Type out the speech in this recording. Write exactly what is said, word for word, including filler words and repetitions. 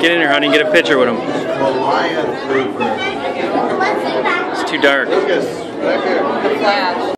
Get in here, honey, get a picture with him. It's too dark. Flash.